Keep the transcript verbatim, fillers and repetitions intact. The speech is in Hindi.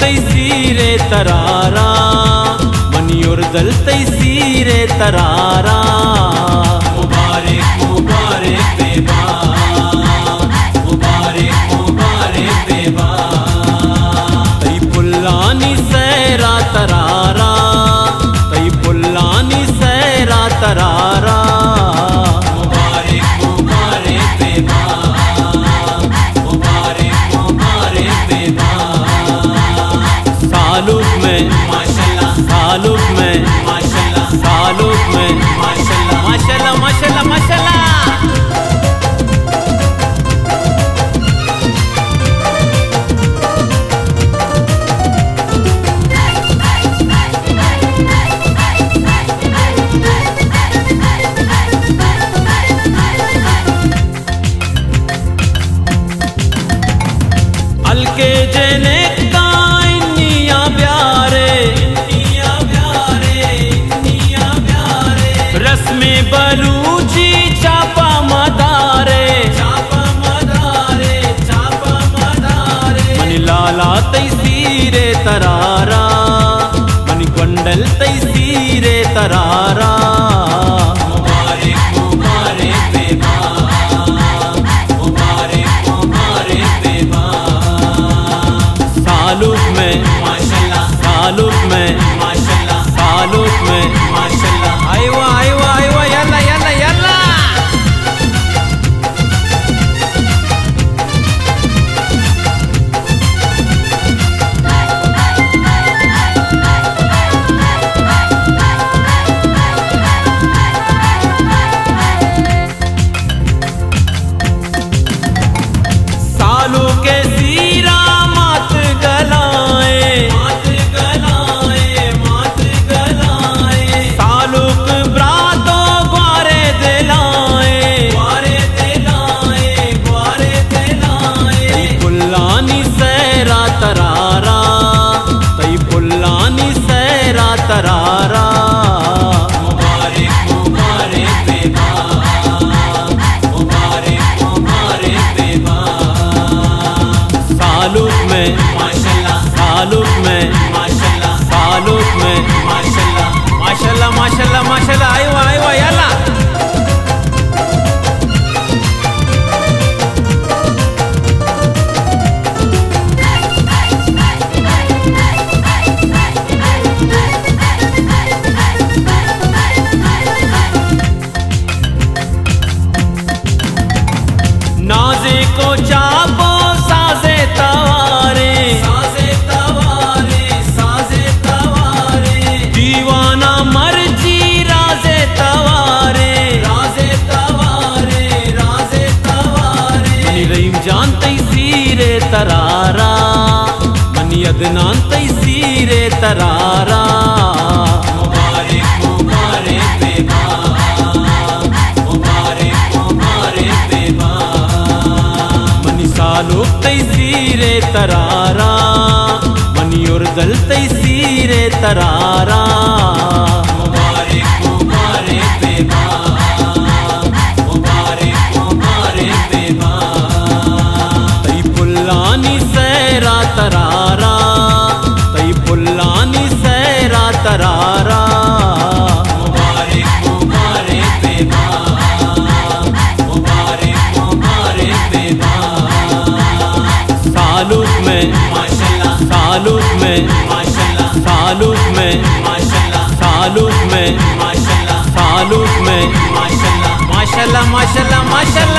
तैसीरे तरारा मनियोर्दल तैसीरे तरारा मुबारक मुबारक बेबा मुबारक मुबारक बेबा तई पुल्लानी सैरा तरारा तई पुल्लानी सैरा तरारा मुबारक मुबारक बेबा मुबारक मुबारक बेबा सालुक में माशाल्लाह सालुक में माशाल्लाह सालुक में माशाल्लाह माशाल्लाह माशाल्लाह माशाल्लाह अलके जने बलूची चापा मदारे चापा मदारे चापा मदारे मनी लाला तैसीरे तरारा मनी गोंडल तैसीरे तरारा मुबारक मुबारक बेबा मुबारक मुबारक बेबा सालुक में माशाल्लाह सालुक में माशाल्लाह सालुक में माशाल्लाह आयवा आयवा आयवा यल्ला यल्ला यल्ला सालू के सीरा मात गलाए मात गलाए मात गलाए सालुक ब्रातो ग्वारे दिलाए ग्वारे दिलाए ग्वारे दिलाए तई पुल्लानी सैरा तरारा तई पुल्लानी सैरा तरारा मुबारक मुबारक बेबा मुबारक मुबारक बेबा सालुक में माशाल्लाह सालुक में माशाल्लाह सालुक में माशाल्लाह माशाल्लाह माशाल्लाह माशाल्लाह आयो आयो यल्ला नाजे को चापो साजे तवारे साजे तवारे साजे तवारे दीवाना मर्जी राजे तवारे राजे तवारे राजे तवारे मनी रहीम जान तैसीरे तरारा मनी अदनान तैसीरे तरारा मुबारक मुबारक बेबा मुबारक मुबारक बेबा सालुक तैसीरे तरारा मनियोर्दल तैसीरे तरारा मुबारक मुबारक बेबा मुबारक मुबारक बेबा तई पुल्लानी सैरा तरारा तई पुल्लानी सैरा तरारा मुबारक मुबारक बेबा मुबारक मुबारक बेबा सालुक में माशाल्लाह सालुक में माशाल्लाह सालुक में माशाल्लाह सालुक में माशाल्लाह सालुक में माशाल्लाह माशाल्लाह माशाल्लाह माशाल्लाह